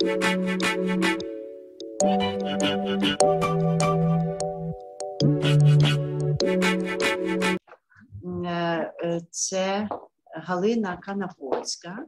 Це Галина Канапольська.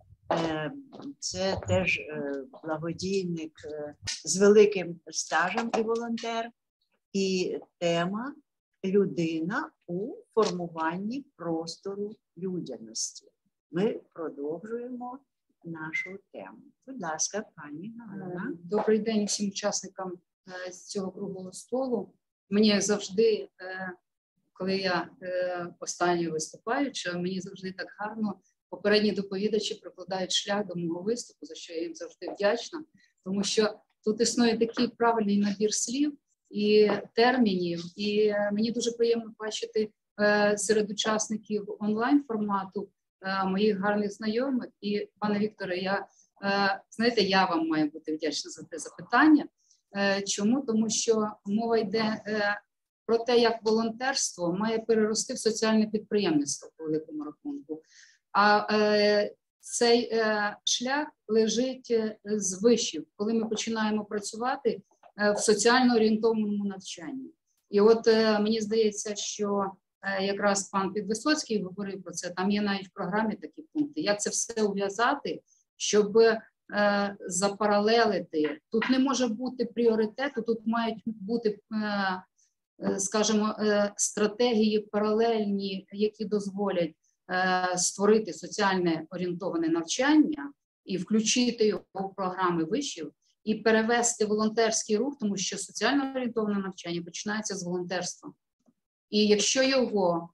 Це теж благодійник з великим стажем і волонтер. І тема «Людина у формуванні простору людяності». Ми продовжуємо нашу тему. Будь ласка, пані Галина. Добрий день всім учасникам з цього круглого столу. Мені, як завжди, коли я останньою виступаюча, мені завжди так гарно попередні доповідачі прокладають шлях до мого виступу, за що я їм завжди вдячна, тому що тут існує такий правильний набір слів і термінів, і мені дуже приємно бачити серед учасників онлайн-формату моїх гарних знайомих. І, пане Вікторе, знаєте, я вам маю бути вдячна за те запитання. Чому? Тому що мова йде про те, як волонтерство має перерости в соціальне підприємництво по великому рахунку. А цей шлях лежить з вишів, коли ми починаємо працювати в соціально орієнтованому навчанні. І от мені здається, що якраз пан Підвисоцький говорив про це, там є навіть в програмі такі пункти, як це все ув'язати, щоб запаралелити. Тут не може бути пріоритету, тут мають бути, скажімо, стратегії паралельні, які дозволять створити соціально орієнтоване навчання і включити його в програми вишів, і перевести волонтерський рух, тому що соціально орієнтоване навчання починається з волонтерства. І якщо його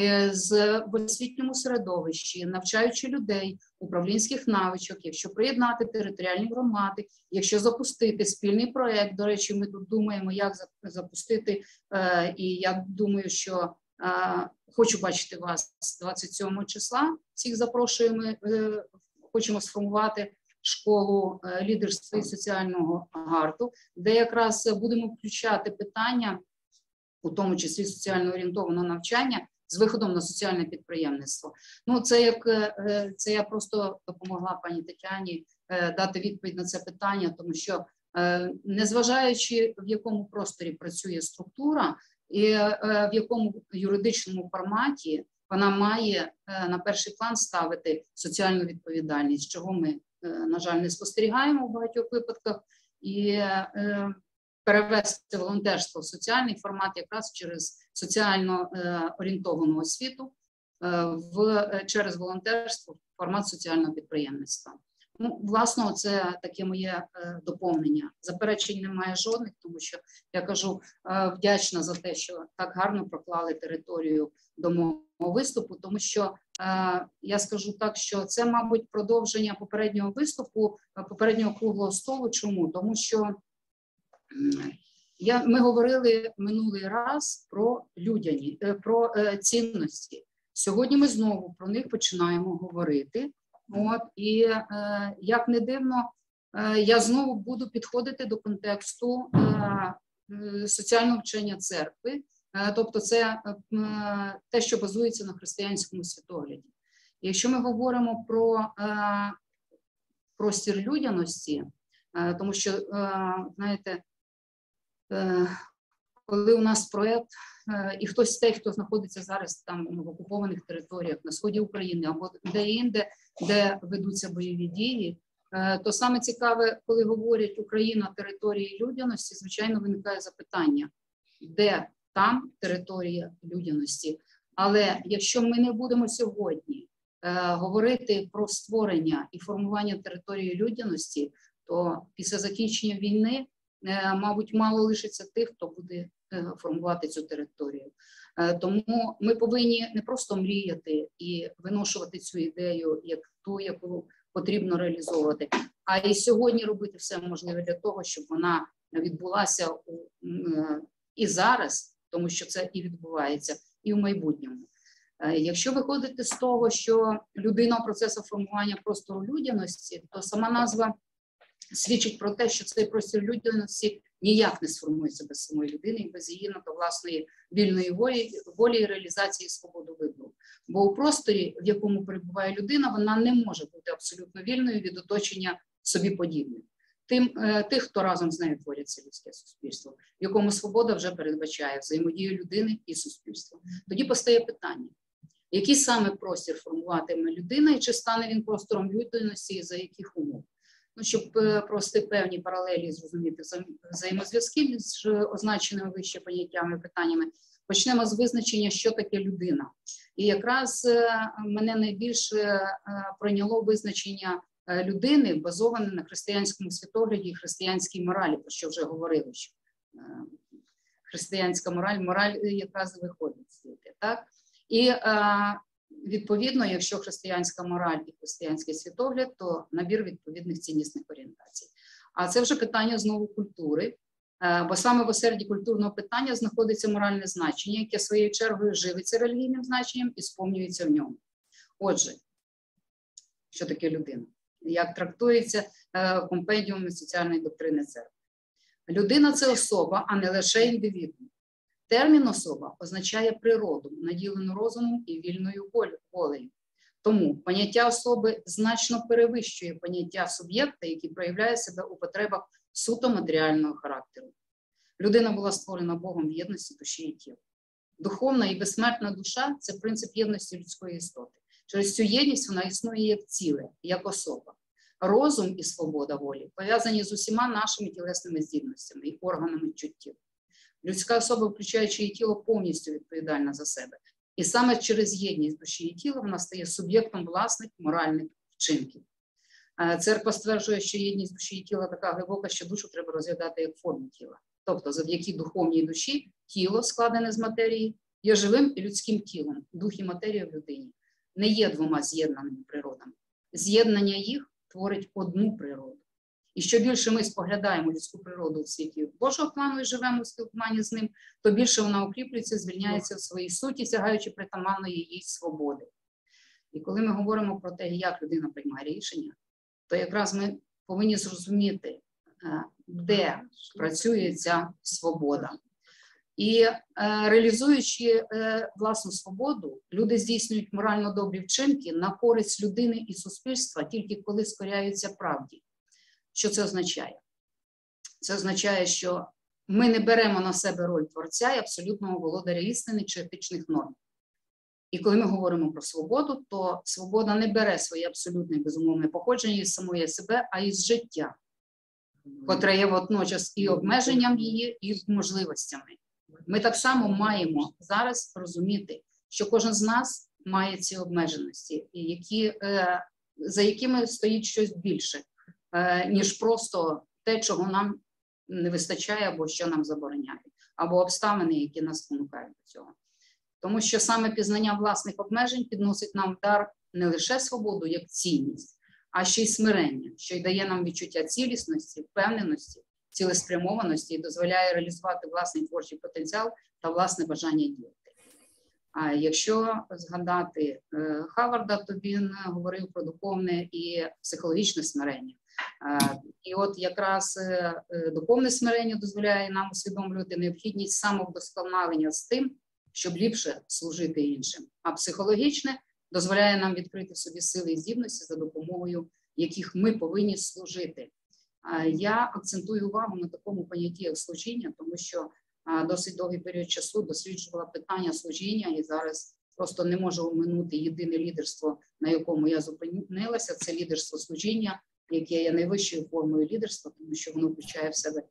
в освітньому середовищі, навчаючи людей управлінських навичок, якщо приєднати територіальні громади, якщо запустити спільний проєкт, до речі, ми тут думаємо, як запустити, і я думаю, що хочу бачити вас 27 числа, всіх запрошуємо, хочемо сформувати школу лідерства і соціального гарту, де якраз будемо включати питання, у тому числі соціально орієнтованого навчання, з виходом на соціальне підприємництво. Ну, це я просто допомогла пані Тетяні дати відповідь на це питання, тому що незважаючи в якому просторі працює структура і в якому юридичному форматі вона має на перший план ставити соціальну відповідальність, чого ми, на жаль, не спостерігаємо в багатьох випадках, і перевести волонтерство в соціальний формат якраз через соціально орієнтовану освіту, через волонтерство в формат соціального підприємництва. Ну, власне, це таке моє доповнення. Заперечень немає жодних, тому що, я кажу, вдячна за те, що так гарно проклали територію до мого виступу, тому що, я скажу так, що це, мабуть, продовження попереднього виступу, попереднього круглого столу. Чому? Тому що ми говорили минулий раз про про цінності. Сьогодні ми знову про них починаємо говорити. І як не дивно, я знову буду підходити до контексту соціального вчення церкви, тобто це те, що базується на християнському світогляді. Якщо ми говоримо про простір людяності, тому що, знаєте, коли у нас проєкт, і хтось з тих, хто знаходиться зараз там в окупованих територіях на сході України або де-інде, де ведуться бойові дії, то саме цікаве, коли говорять Україна території людяності, звичайно, виникає запитання, де там територія людяності. Але якщо ми не будемо сьогодні говорити про створення і формування території людяності, то після закінчення війни, мабуть, мало лишиться тих, хто буде формувати цю територію. Тому ми повинні не просто мріяти і виношувати цю ідею як ту, яку потрібно реалізовувати, а і сьогодні робити все можливе для того, щоб вона відбулася і зараз, тому що це і відбувається, і в майбутньому. Якщо виходити з того, що людина в процесі формування простору людяності, то сама назва свідчить про те, що цей простір людяності ніяк не сформується без самої людини і без її на то власної вільної волі і реалізації свободи вибору. Бо у просторі, в якому перебуває людина, вона не може бути абсолютно вільною від оточення собі подібних. тих, хто разом з нею творять це людське суспільство, в якому свобода вже передбачає взаємодію людини і суспільства. Тоді постає питання, який саме простір формуватиме людина і чи стане він простором людяності і за яких умов? Ну, щоб провести певні паралелі і зрозуміти взаємозв'язки між означеними вище поняттями і питаннями, почнемо з визначення, що таке людина. І якраз мене найбільше пройняло визначення людини, базоване на християнському світогляді і християнській моралі, про що вже говорили, що християнська мораль якраз виходить звідти, так? І відповідно, якщо християнська мораль і християнський світогляд, то набір відповідних ціннісних орієнтацій. А це вже питання знову культури, бо саме в осерді культурного питання знаходиться моральне значення, яке своєю чергою живиться релігійним значенням і сповнюється в ньому. Отже, що таке людина? Як трактується компендіум соціальної доктрини церкви? Людина – це особа, а не лише індивідум. Термін «особа» означає природу, наділену розумом і вільною волею. Тому поняття особи значно перевищує поняття суб'єкта, який проявляє себе у потребах суто матеріального характеру. Людина була створена Богом в єдності душі і тіла. Духовна і безсмертна душа – це принцип єдності людської істоти. Через цю єдність вона існує як ціле, як особа. Розум і свобода волі пов'язані з усіма нашими тілесними здібностями і органами чуттів. Людська особа, включаючи її тіло, повністю відповідальна за себе. І саме через єдність душі і тіла вона стає суб'єктом власних моральних вчинків. Церква стверджує, що єдність душі і тіла така глибока, що душу треба розглядати як форму тіла. Тобто, завдяки духовній душі, тіло, складене з матерії, є живим і людським тілом. Дух і матерія в людині не є двома з'єднаними природами. З'єднання їх творить одну природу. І що більше ми споглядаємо людську природу у світі Божого плану і живемо в спілкуванні з ним, то більше вона укріплюється, звільняється в своїй суті, сягаючи притаманної їй свободи. І коли ми говоримо про те, як людина приймає рішення, то якраз ми повинні зрозуміти, де працює ця свобода. І реалізуючи власну свободу, люди здійснюють морально добрі вчинки на користь людини і суспільства тільки коли скоряються правді. Що це означає? Це означає, що ми не беремо на себе роль творця і абсолютного володаря істини чи етичних норм. І коли ми говоримо про свободу, то свобода не бере своє абсолютне безумовне походження із самої себе, а із життя, котре є водночас і обмеженням її, і можливостями. Ми так само маємо зараз розуміти, що кожен з нас має ці обмеженості, за якими стоїть щось більше, ніж просто те, чого нам не вистачає або що нам забороняють, або обставини, які нас спонукають до цього. Тому що саме пізнання власних обмежень підносить нам в дар не лише свободу як цінність, а ще й смирення, що й дає нам відчуття цілісності, впевненості, цілеспрямованості і дозволяє реалізувати власний творчий потенціал та власне бажання діяти. А якщо згадати Хаварда, то він говорив про духовне і психологічне смирення. І от якраз духовне смирення дозволяє нам усвідомлювати необхідність самовдосконалення з тим, щоб ліпше служити іншим. А психологічне дозволяє нам відкрити в собі сили і здібності, за допомогою яких ми повинні служити. Я акцентую увагу на такому понятті, як служіння, тому що досить довгий період часу досліджувала питання служіння, і зараз просто не можу оминути єдине лідерство, на якому я зупинилася, це лідерство служіння, яке є найвищою формою лідерства, тому що воно включає в себе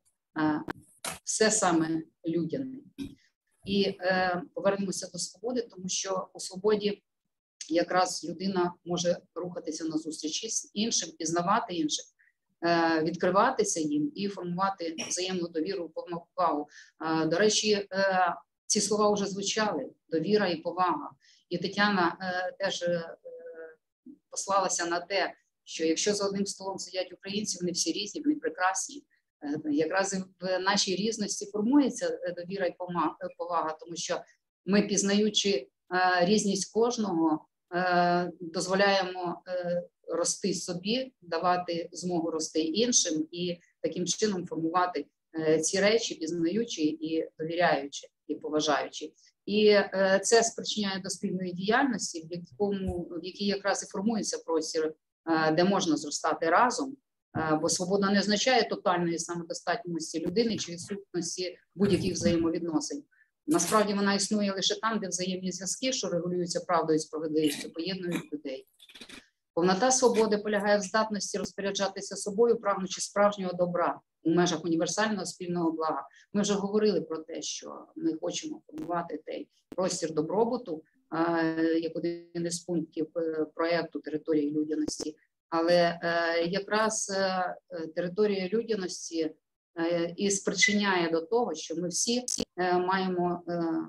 все саме людяне. І повернемося до свободи, тому що у свободі якраз людина може рухатися на зустрічі з іншим, пізнавати інших, відкриватися їм і формувати взаємну довіру, повагу. До речі, ці слова вже звучали – довіра і повага. І Тетяна теж послалася на те, що якщо за одним столом сидять українці, вони всі різні, вони прекрасні. Якраз в нашій різності формується довіра і повага, тому що ми, пізнаючи різність кожного, дозволяємо рости собі, давати змогу рости іншим і таким чином формувати ці речі, пізнаючи і довіряючи, і поважаючи. І це спричиняє до спільної діяльності, в якій якраз і формується простір, де можна зростати разом, Бо свобода не означає тотальної самодостатності людини чи відсутності будь-яких взаємовідносин. Насправді вона існує лише там, де взаємні зв'язки, що регулюються правдою і справедливістю, поєднують людей. Повнота свободи полягає в здатності розпоряджатися собою, прагнучи справжнього добра у межах універсального спільного блага. Ми вже говорили про те, що ми хочемо формувати той простір добробуту, як один із пунктів проєкту «Території людяності». Але якраз територія людяності і спричиняє до того, що ми всі маємо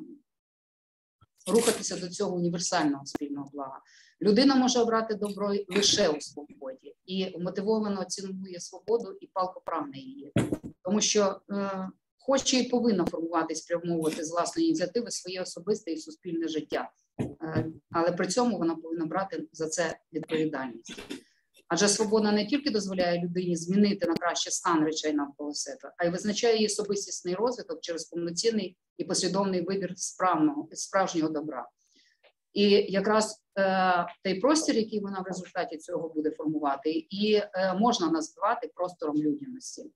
рухатися до цього універсального спільного блага. Людина може обрати добро лише у свободі і мотивовано цінує свободу і палко прагне її. Тому що хоче і повинна формувати, спрямовувати з власної ініціативи своє особисте і суспільне життя. Але при цьому вона повинна брати за це відповідальність. Адже свобода не тільки дозволяє людині змінити на краще стан речей навколо себе, а й визначає її особистісний розвиток через повноцінний і послідовний вибір справжнього добра. І якраз той простір, який вона в результаті цього буде формувати, і можна назвати простором людяності.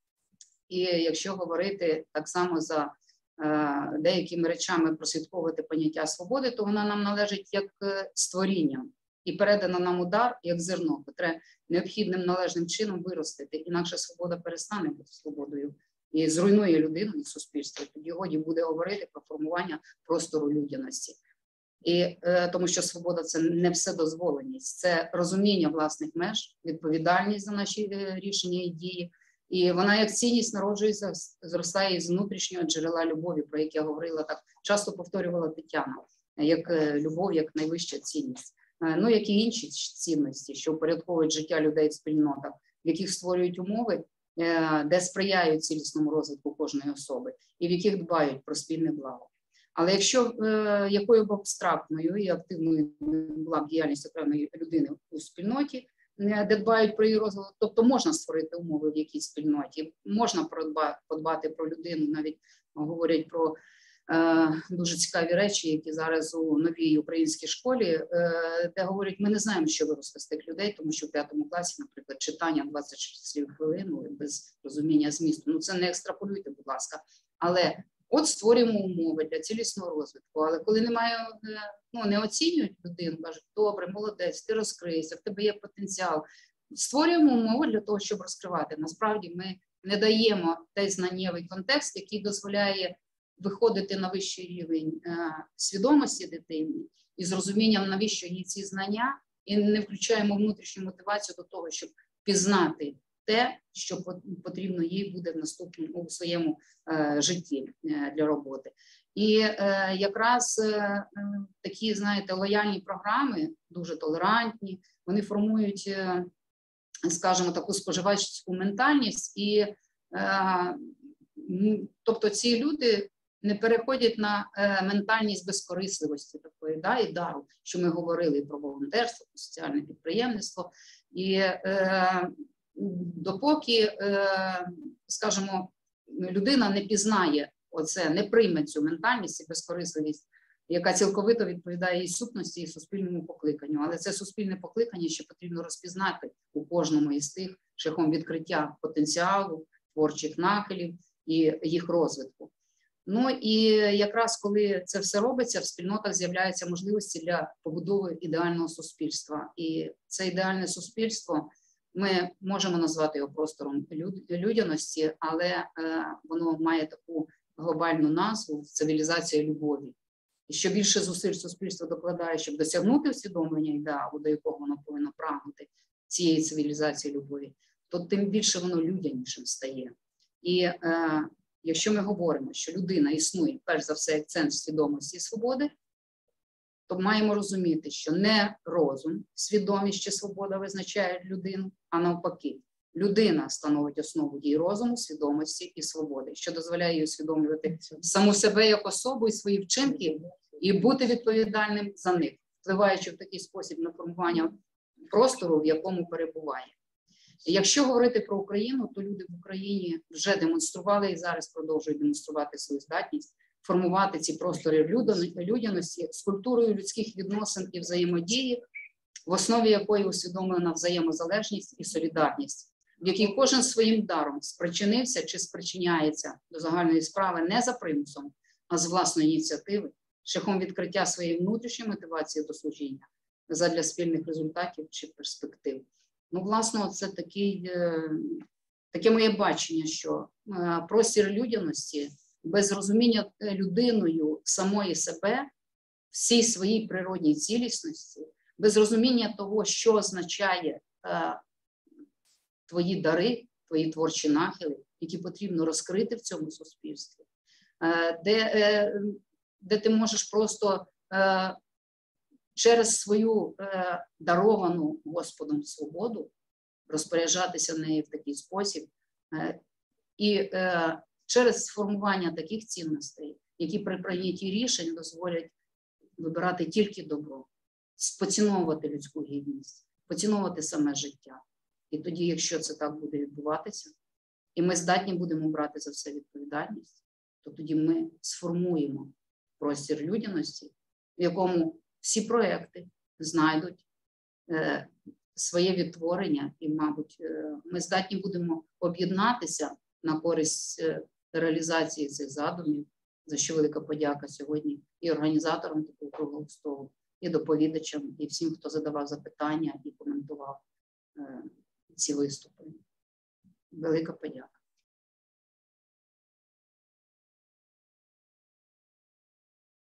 І якщо говорити так само за деякими речами прослідковувати поняття свободи, то вона нам належить як створіння. І передано нам удар, як зерно, котре необхідним належним чином виростити, інакше свобода перестане бути свободою і зруйнує людину і суспільство. Тоді годі буде говорити про формування простору людяності. І тому що свобода – це не вседозволеність, це розуміння власних меж, відповідальність за наші рішення і дії. І вона як цінність народжується, зростає із внутрішнього джерела любові, про яке я говорила, так часто повторювала Тетяна, як любов, як найвища цінність. Ну, як і інші цінності, що упорядковують життя людей в спільнотах, в яких створюють умови, де сприяють цілісному розвитку кожної особи і в яких дбають про спільне благо. Але якщо якою б абстрактною і активною була б діяльність окремої людини у спільноті, де дбають про її розвиток, тобто можна створити умови в якійсь спільноті, можна подбати про людину, навіть говорять про дуже цікаві речі, які зараз у новій українській школі, де говорять, ми не знаємо, що виросте з тих людей, тому що в 5 класі, наприклад, читання 26 слів в хвилину без розуміння змісту. Ну це не екстраполюйте, будь ласка. Але от створюємо умови для цілісного розвитку. Але коли немає, ну не оцінюють людину, кажуть, добре, молодець, ти розкрийся, в тебе є потенціал. Створюємо умови для того, щоб розкривати. Насправді ми не даємо той знаннєвий контекст, який дозволяє виходити на вищий рівень свідомості дитини і з розумінням, навіщо їй ці знання, і не включаємо внутрішню мотивацію до того, щоб пізнати те, що потрібно їй буде в наступному у своєму житті для роботи. І якраз такі, знаєте, лояльні програми, дуже толерантні, вони формують, скажімо, таку споживацьку ментальність, і тобто ці люди не переходять на ментальність безкорисливості такої, да, і дару, що ми говорили про волонтерство, про соціальне підприємництво. І допоки, скажімо, людина не пізнає оце, не прийме цю ментальність і безкорисливість, яка цілковито відповідає її сутності і суспільному покликанню. Але це суспільне покликання, що потрібно розпізнати у кожному із тих шляхом відкриття потенціалу, творчих нахилів і їх розвитку. Ну і якраз коли це все робиться, в спільнотах з'являються можливості для побудови ідеального суспільства. І це ідеальне суспільство, ми можемо назвати його простором людяності, але воно має таку глобальну назву – цивілізація любові. І що більше зусиль суспільство докладає, щоб досягнути усвідомлення ідеалу, до якого воно повинно прагнути, цієї цивілізації любові, то тим більше воно людянішим стає. І якщо ми говоримо, що людина існує, перш за все, як центр свідомості і свободи, то маємо розуміти, що не розум, свідомість чи свобода визначає людину, а навпаки. Людина становить основу її розуму, свідомості і свободи, що дозволяє їй усвідомлювати саму себе як особу і свої вчинки, і бути відповідальним за них, впливаючи в такий спосіб на формування простору, в якому перебуває. Якщо говорити про Україну, то люди в Україні вже демонстрували і зараз продовжують демонструвати свою здатність формувати ці простори людяності з культурою людських відносин і взаємодії, в основі якої усвідомлена взаємозалежність і солідарність. в якій кожен своїм даром спричинився чи спричиняється до загальної справи не за примусом, а з власної ініціативи, шляхом відкриття своєї внутрішньої мотивації до служіння задля спільних результатів чи перспектив. Ну, власне, це таке моє бачення, що простір людяності без розуміння людиною самої себе, всій своїй природній цілісності, без розуміння того, що означає твої дари, твої творчі нахили, які потрібно розкрити в цьому суспільстві, де ти можеш просто через свою даровану Господом свободу розпоряджатися нею в такий спосіб, і через сформування таких цінностей, які при прийнятті рішень дозволять вибирати тільки добро, поціновувати людську гідність, поціновувати саме життя. І тоді, якщо це так буде відбуватися, і ми здатні будемо брати за все відповідальність, то тоді ми сформуємо простір людяності, в якому всі проекти знайдуть своє відтворення, і, мабуть, ми здатні будемо об'єднатися на користь реалізації цих задумів, за що велика подяка сьогодні і організаторам такого круглого столу, і доповідачам, і всім, хто задавав запитання і коментував ці виступи. Велика подяка.